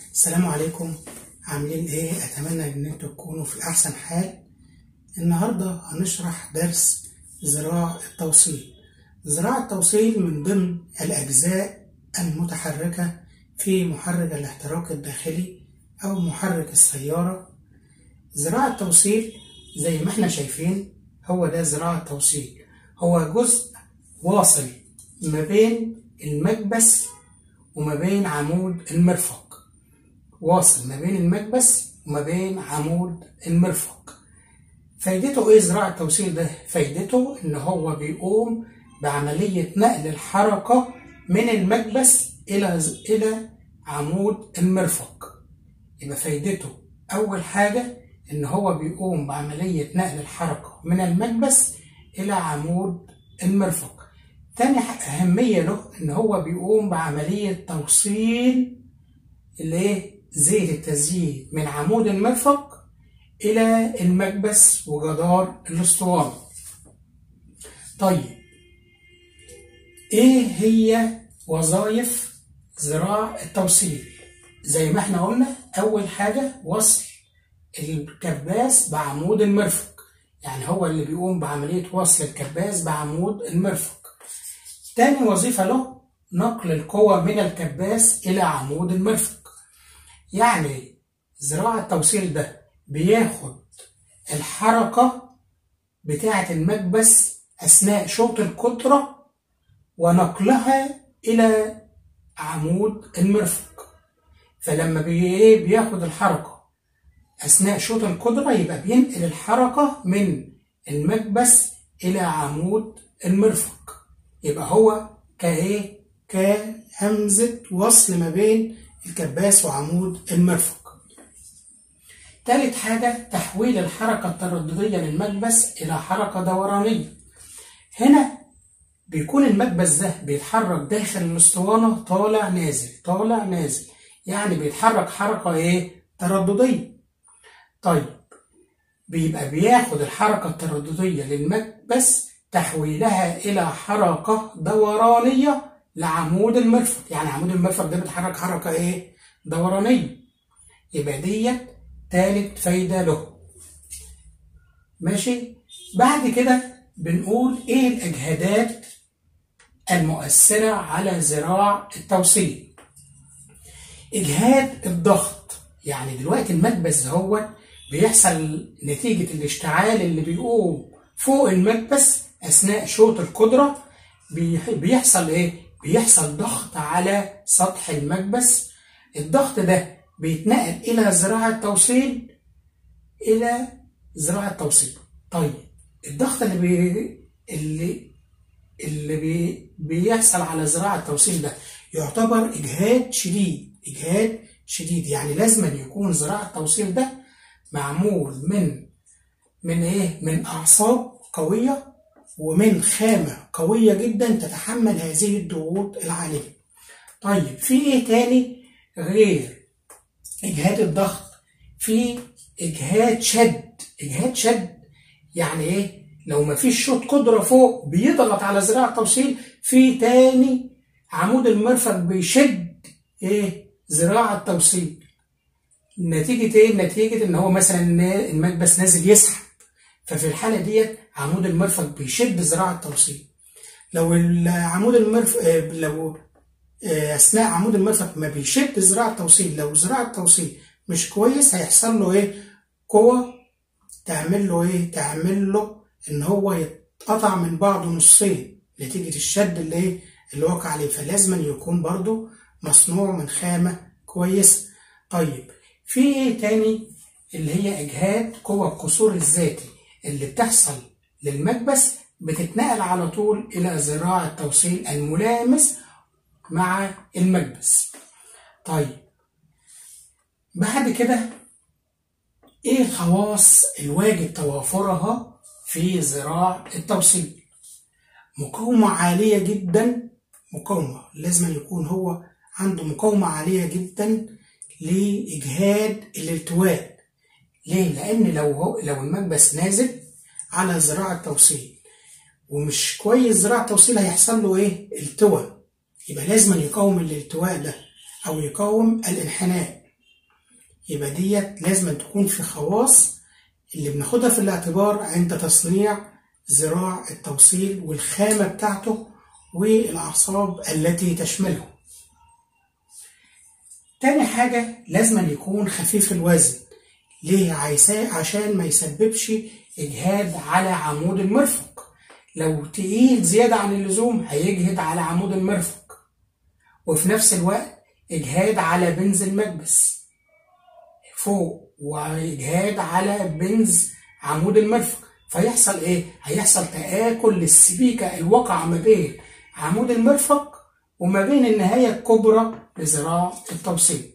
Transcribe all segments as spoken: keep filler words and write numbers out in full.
السلام عليكم. عاملين ايه؟ اتمنى ان انتوا تكونوا في احسن حال. النهارده هنشرح درس زراع التوصيل. زراع التوصيل من ضمن الاجزاء المتحركه في محرك الاحتراق الداخلي او محرك السياره. زراع التوصيل زي ما احنا شايفين هو ده زراع التوصيل، هو جزء واصل ما بين المكبس وما بين عمود المرفق. واصل ما بين المكبس وما بين عمود المرفق. فايدته ايه زراع التوصيل ده؟ فايدته ان هو بيقوم بعملية نقل الحركة من المكبس الى الى عمود المرفق. يبقى فايدته اول حاجة ان هو بيقوم بعملية نقل الحركة من المكبس الى عمود المرفق. تاني اهمية له ان هو بيقوم بعملية توصيل الايه؟ زيت التزييت من عمود المرفق الى المكبس وجدار الاسطوانة. طيب ايه هي وظائف زراع التوصيل؟ زي ما احنا قلنا، اول حاجة وصل الكباس بعمود المرفق، يعني هو اللي بيقوم بعملية وصل الكباس بعمود المرفق. تاني وظيفة له نقل القوة من الكباس الى عمود المرفق. يعني زراع التوصيل ده بياخد الحركة بتاعة المكبس أثناء شوط القطرة ونقلها إلى عمود المرفق. فلما بي بياخد الحركة أثناء شوط القطرة يبقى بينقل الحركة من المكبس إلى عمود المرفق. يبقى هو كإيه؟ كهمزة وصل ما بين الكباس وعمود المرفق. تالت حاجة تحويل الحركة الترددية للمكبس إلى حركة دورانية. هنا بيكون المكبس ده بيتحرك داخل الاسطوانة طالع نازل طالع نازل، يعني بيتحرك حركة إيه؟ ترددية. طيب بيبقى بياخد الحركة الترددية للمكبس تحويلها إلى حركة دورانية لعمود المرفق، يعني عمود المرفق ده بيتحرك حركة ايه؟ دورانية. يبقى ديت تالت فايدة له. ماشي؟ بعد كده بنقول ايه الاجهادات المؤثرة على زراع التوصيل. اجهاد الضغط، يعني دلوقتي المكبس هو بيحصل نتيجة الاشتعال اللي بيقوم فوق المكبس اثناء شوط القدرة. بيحصل ايه؟ بيحصل ضغط على سطح المكبس. الضغط ده بيتنقل الى زراع التوصيل الى زراع التوصيل. طيب الضغط اللي بي اللي اللي بي بيحصل على زراع التوصيل ده يعتبر اجهاد شديد. اجهاد شديد يعني لازم يكون زراع التوصيل ده معمول من من ايه؟ من اعصاب قويه ومن خامة قوية جدا تتحمل هذه الضغوط العالية. طيب في ايه تاني غير اجهاد الضغط؟ في اجهاد شد. اجهاد شد يعني ايه؟ لو ما فيش شوط قدرة فوق بيضغط على زراع التوصيل، في تاني عمود المرفق بيشد ايه؟ زراع التوصيل. نتيجة ايه؟ نتيجة ان هو مثلا المكبس نازل يسحب، ففي الحالة ديت عمود المرفق بيشد زراع التوصيل. لو العمود المرفق لو اثناء عمود المرفق ما بيشد زراع التوصيل، لو زراع التوصيل مش كويس هيحصل له ايه؟ قوة تعمل له ايه؟ تعمل له ان هو يتقطع من بعضه نصين نتيجة الشد اللي ايه؟ اللي واقع عليه. فلازم يكون برضو مصنوع من خامة كويسة. طيب في ايه تاني؟ اللي هي اجهاد قوة القصور الذاتي اللي بتحصل للمكبس بتتنقل على طول إلى زراع التوصيل الملامس مع المكبس. طيب بعد كده إيه الخواص الواجب توافرها في زراع التوصيل؟ مقاومة عالية جدا. مقاومة لازم يكون هو عنده مقاومة عالية جدا لإجهاد الالتواء. ليه؟ لأن لو هو لو المكبس نازل على زراع التوصيل ومش كويس زراع التوصيل هيحصل له ايه؟ التواء. يبقى لازم يقاوم الالتواء ده او يقاوم الانحناء. يبقى ديت لازم تكون في خواص اللي بناخدها في الاعتبار عند تصنيع ذراع التوصيل والخامة بتاعته والأعصاب التي تشمله. تاني حاجة لازم يكون خفيف الوزن. ليه؟ عشان ما يسببش إجهاد على عمود المرفق. لو تقيل زيادة عن اللزوم هيجهد على عمود المرفق، وفي نفس الوقت إجهاد على بنز المكبس فوق، وإجهاد على بنز عمود المرفق. فيحصل إيه؟ هيحصل تآكل للسبيكة الواقعة ما بين عمود المرفق وما بين النهاية الكبرى لذراع التوصيل.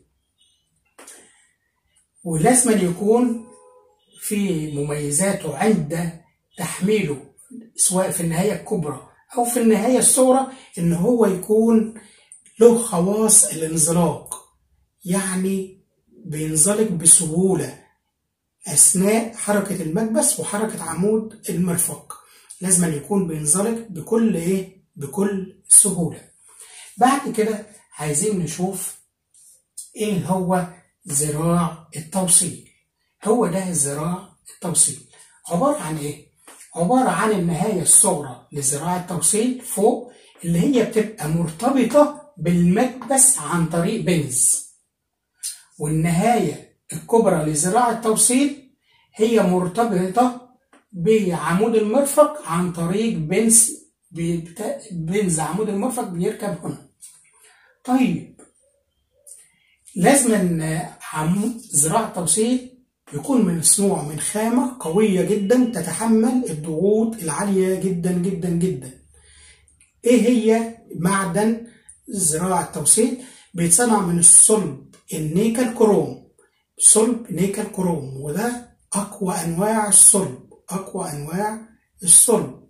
ولازم يكون في مميزاته عند تحميله سواء في النهاية الكبرى أو في النهاية الصغرى، إن هو يكون له خواص الانزلاق، يعني بينزلق بسهولة أثناء حركة المكبس وحركة عمود المرفق. لازم يكون بينزلق بكل إيه؟ بكل سهولة. بعد كده عايزين نشوف إيه هو ذراع التوصيل. هو ده ذراع التوصيل عبارة عن إيه؟ عبارة عن النهاية الصغرى لذراع التوصيل فوق، اللي هي بتبقى مرتبطة بالمكبس عن طريق بنز، والنهاية الكبرى لذراع التوصيل هي مرتبطة بعمود المرفق عن طريق بنز بنز عمود المرفق بيركب هنا. طيب لازم عمود ذراع التوصيل يكون مصنوع من خامة قوية جدا تتحمل الضغوط العالية جدا جدا جدا. ايه هي معدن ذراع التوصيل؟ بيتصنع من الصلب النيكل كروم، صلب نيكل كروم، وده اقوى انواع الصلب، اقوى انواع الصلب،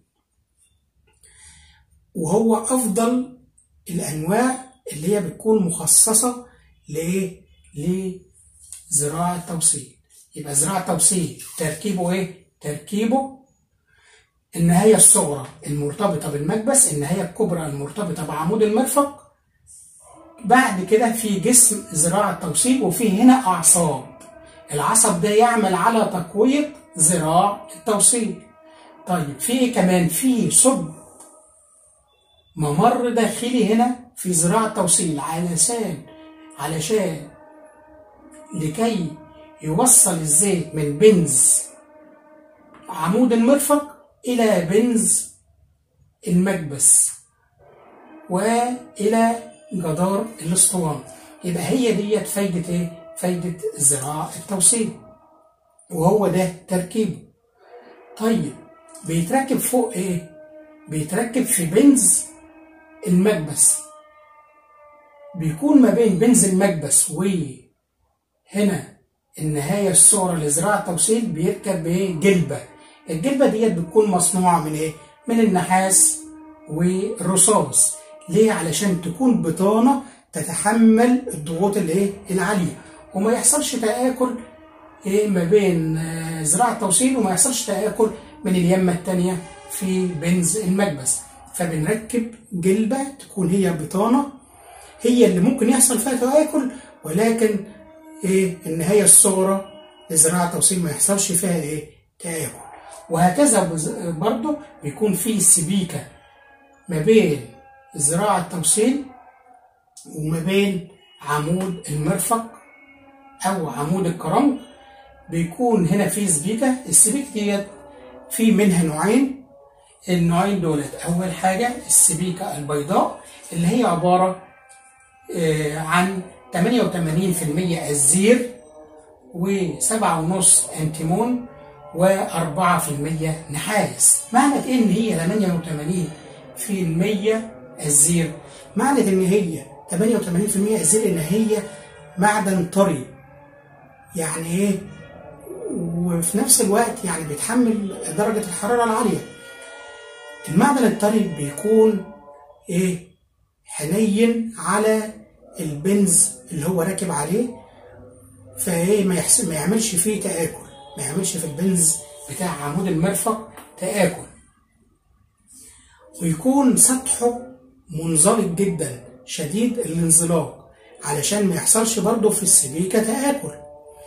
وهو افضل الانواع اللي هي بتكون مخصصة لايه؟ لذراع التوصيل. يبقى ذراع التوصيل تركيبه ايه؟ تركيبه النهاية الصغرى المرتبطة بالمكبس، النهاية الكبرى المرتبطة بعمود المرفق. بعد كده في جسم ذراع التوصيل، وفي هنا أعصاب. العصب ده يعمل على تقوية ذراع التوصيل. طيب في ايه كمان؟ في صب ممر داخلي هنا في ذراع التوصيل علشان علشان لكي يوصل الزيت من بنز عمود المرفق إلى بنز المكبس وإلى جدار الاسطوانة. يبقى هي ديت فايدة ايه؟ فايدة ذراع التوصيل، وهو ده تركيبه. طيب بيتركب فوق ايه؟ بيتركب في بنز المكبس. بيكون ما بين بنز المكبس وهنا النهاية الصغرى لذراع التوصيل بيركب ايه؟ جلبة. الجلبة ديت بتكون مصنوعة من ايه؟ من النحاس والرصاص. ليه؟ علشان تكون بطانة تتحمل الضغوط الايه؟ العالية، وما يحصلش تآكل ايه ما بين ذراع التوصيل، وما يحصلش تآكل من اليمة التانية في بنز المكبس. فبنركب جلبة تكون هي بطانة، هي اللي ممكن يحصل فيها تآكل، ولكن ايه النهاية الصغرى لذراع التوصيل ما يحصلش فيها ايه؟ تآكل. وهكذا برضو بيكون في سبيكة ما بين ذراع التوصيل وما بين عمود المرفق او عمود الكرنك. بيكون هنا في سبيكة. السبيكة ديت في منها نوعين. النوعين دولت اول حاجة السبيكة البيضاء اللي هي عبارة عن ثمانية وثمانين بالمية الزير وسبعة ونص انتيمون وأربعة بالمية نحاس. معنى ايه ان هي ثمانية وثمانين بالمية الزير؟ معنى ان هي ثمانية وثمانين بالمية الزير ان هي معدن طري، يعني ايه؟ وفي نفس الوقت يعني بيتحمل درجة الحرارة العالية. المعدن الطري بيكون ايه؟ حنين على البنز اللي هو راكب عليه، فايه ما يحصل ما يعملش فيه تآكل، ما يعملش في البنز بتاع عمود المرفق تآكل. ويكون سطحه منزلق جدا شديد الانزلاق علشان ما يحصلش برضه في السبيكة تآكل.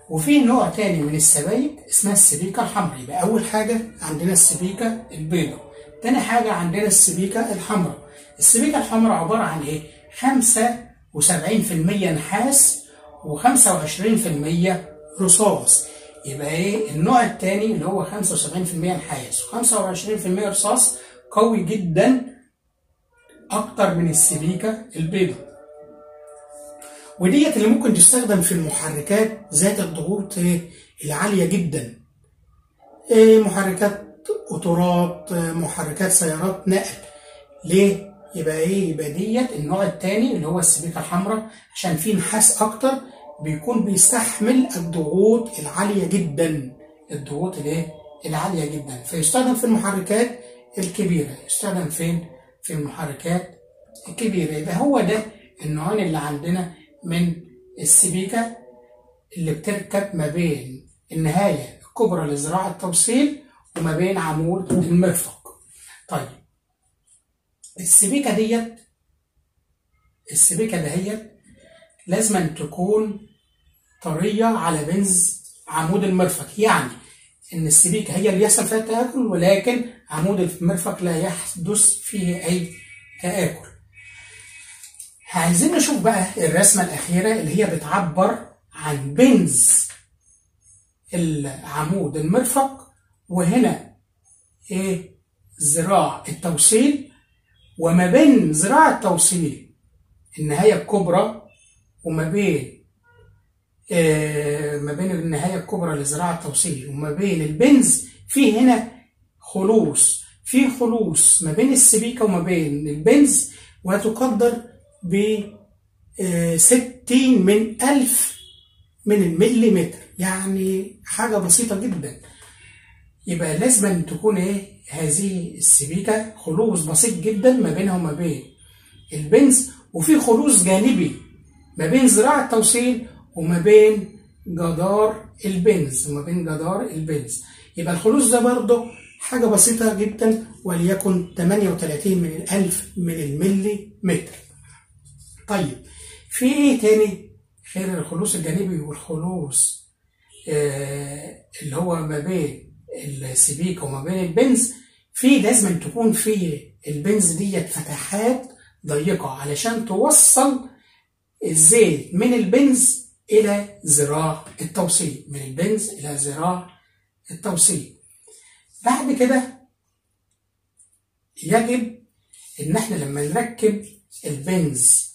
وفي نوع تاني من السبايك اسمها السبيكة الحمراء. يبقى أول حاجة عندنا السبيكة البيضاء، تاني حاجة عندنا السبيكة الحمراء. السبيكة الحمراء عبارة عن إيه؟ خمسة وسبعين في المية نحاس وخمسة وعشرين في المية رصاص. يبقى إيه؟ النوع التاني اللي هو خمسة وسبعين في المية نحاس وخمسة وعشرين في المية رصاص قوي جدا أكتر من السبيكة البيضاء. وديت اللي ممكن تستخدم في المحركات ذات الضغوط العالية جدا، محركات قطارات، محركات سيارات نقل. ليه؟ يبقى ايه؟ يبقى ديت النوع الثاني اللي هو السبيكة الحمراء، عشان فيه نحاس اكتر بيكون بيستحمل الضغوط العالية جدا، الضغوط الايه؟ العالية جدا، فيستخدم في المحركات الكبيرة. يستخدم فين؟ في المحركات الكبيرة. يبقى هو ده النوعين اللي عندنا من السبيكة اللي بتركب ما بين النهاية الكبرى لذراع التوصيل وما بين عمود المرفق. طيب السبيكة ديت السبيكة دهيت لازم أن تكون طرية على بنز عمود المرفق، يعني إن السبيكة هي اللي يحصل فيها التآكل، ولكن عمود المرفق لا يحدث فيه أي تآكل. عايزين نشوف بقى الرسمة الأخيرة اللي هي بتعبر عن بنز العمود المرفق، وهنا إيه؟ ذراع التوصيل، وما بين ذراع التوصيل النهاية الكبرى وما بين آه ما بين النهاية الكبرى لذراع التوصيل وما بين البنز في هنا خلوص، في خلوص ما بين السبيكة وما بين البنز، وتقدر ب ستين من ألف من المليمتر، يعني حاجة بسيطة جدا. يبقى لازم أن تكون إيه؟ هذه السبيكة خلوص بسيط جدا ما بينها وما بين البنز، وفي خلوص جانبي ما بين ذراع التوصيل وما بين جدار البنز وما بين جدار البنز. يبقى الخلوص ده برضه حاجة بسيطة جدا، وليكن ثمانية وثلاثين من الألف من المليمتر. طيب في ايه تاني غير الخلوص الجانبي والخلوص آه اللي هو ما بين السبيكة وما بين البنز؟ في لازم تكون في البنز ديت فتحات ضيقة علشان توصل الزيت من البنز إلى ذراع التوصيل، من البنز إلى ذراع التوصيل. بعد كده يجب إن احنا لما نركب البنز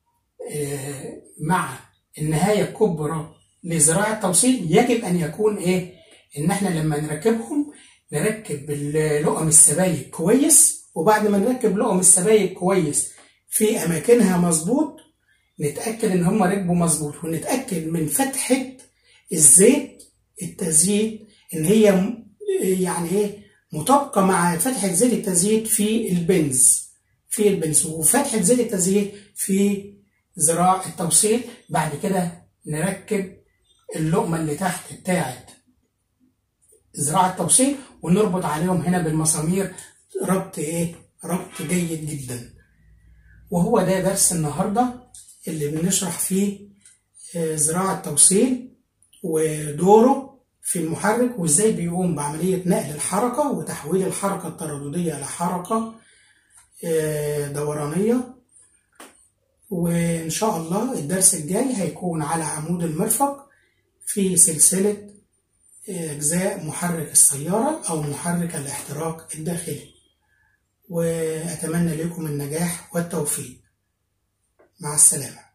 مع النهاية الكبرى لذراع التوصيل، يجب أن يكون إيه؟ إن إحنا لما نركبهم نركب لقم السبايك كويس، وبعد ما نركب لقم السبايك كويس في أماكنها مظبوط نتأكد إن هم ركبوا مظبوط، ونتأكد من فتحة الزيت التزييت إن هي يعني إيه؟ مطابقة مع فتحة زيت التزييت في البنز في البنز وفتحة زيت التزييت في ذراع التوصيل. بعد كده نركب اللقمة اللي تحت بتاعت ذراع التوصيل ونربط عليهم هنا بالمسامير ربط ايه؟ ربط جيد جدا. وهو ده درس النهارده اللي بنشرح فيه ذراع التوصيل ودوره في المحرك، وازاي بيقوم بعملية نقل الحركة وتحويل الحركة الترددية لحركة دورانية. وإن شاء الله الدرس الجاي هيكون على عمود المرفق في سلسلة أجزاء محرك السيارة أو محرك الاحتراق الداخلي. وأتمنى لكم النجاح والتوفيق. مع السلامة.